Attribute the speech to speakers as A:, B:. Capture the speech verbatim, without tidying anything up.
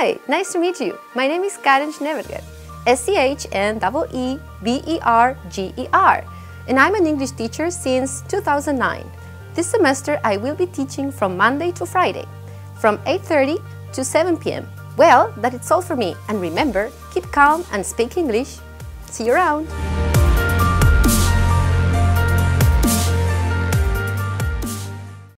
A: Hi, nice to meet you. My name is Karen Schneeberger, S C H N E E B E R G E R, and I'm an English teacher since two thousand nine. This semester I will be teaching from Monday to Friday, from eight thirty to seven p m Well, that is all for me, and remember, keep calm and speak English. See you around!